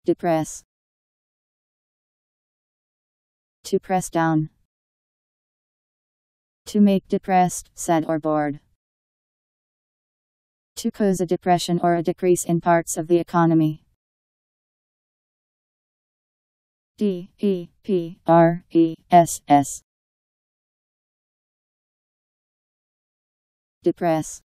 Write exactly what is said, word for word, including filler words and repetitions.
Depress. To press down. To make depressed, sad or bored. To cause a depression or a decrease in parts of the economy. D E P R E S S. Depress.